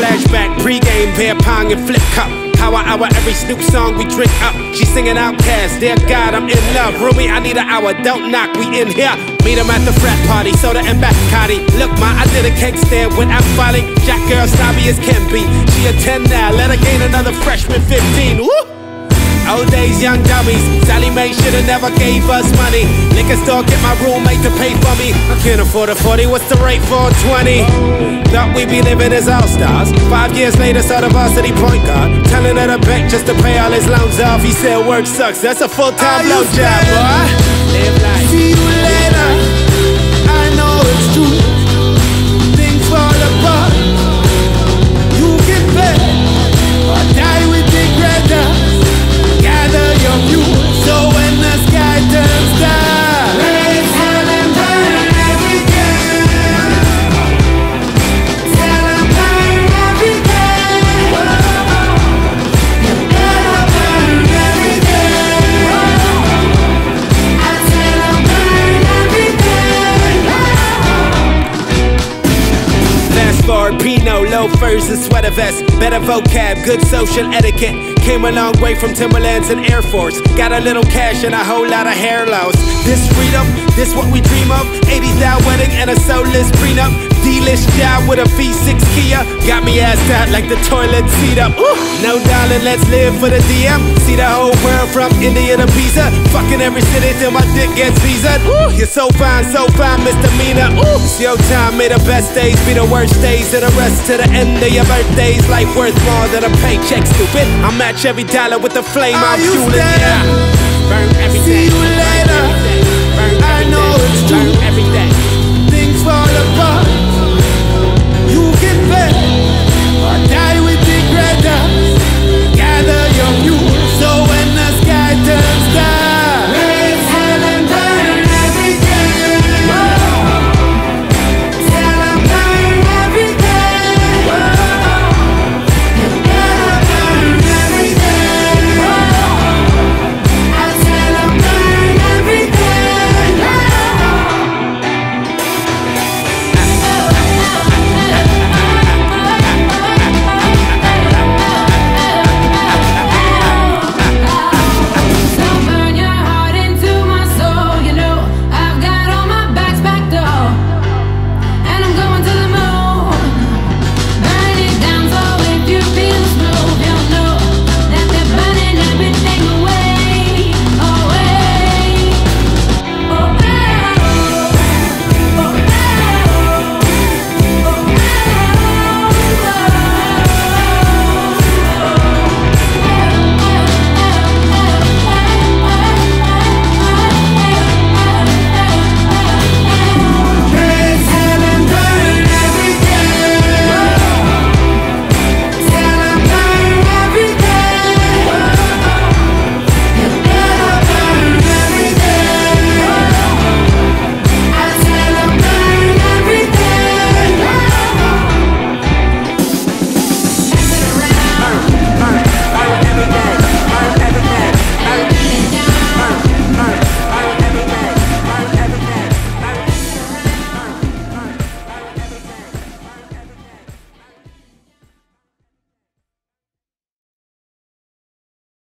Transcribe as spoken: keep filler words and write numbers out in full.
Flashback, pregame, beer pong and flip cup. Power hour, every Snoop song we drink up. She singing Outkast, dear God, I'm in love. Rumi, I need an hour, don't knock, we in here. Meet 'em at the frat party, soda and Bacardi. Look, ma, I did a cake stand without filing. Jack girl, snobby as can be. She a ten now, let her gain another freshman fifteen. Woo! Old days, young dummies. Sally Mae should've never gave us money. Liquor store, get my roommate to pay for me. I can't afford a forty, what's the rate for a twenty? Thought we be living as all-stars. Five years later, saw the varsity point guard telling her to bank just to pay all his loans off. He said work sucks, that's a full-time blow job, boy. Live life. See you later, I know it's true. Things fall apart. You can play or die with regret. Gather your view, so when the sky turns dark, raise hell and burn everything. Hell and burn everything. You gotta burn everything. I tell 'em burn everything. Fast forward, Pinot, loafers and sweater vests. Better vocab, good social etiquette. Came a long way from Timberlands and Air Force. Got a little cash and a whole lot of hair loss. This freedom, this what we dream of. eighty thousand wedding and a soulless prenup. D-list job with a V six Kia. Got me assed out like the toilet seat up. Ooh. No darling, let's live for the D M. See the whole world from India to Pisa. Fucking every city till my dick gets visa. Ooh, you're so fine, so fine, misdemeanor. Ooh, it's your time, may the best days be the worst days. And the rest to the end of your birthdays. Life worth more than a paycheck, stupid. I match every dollar with the flame Are I'm you fueling. stand? Yeah. Burn everything. See you later. Burn everything. Burn I know everything. it's true. Burn everything. Things fall apart.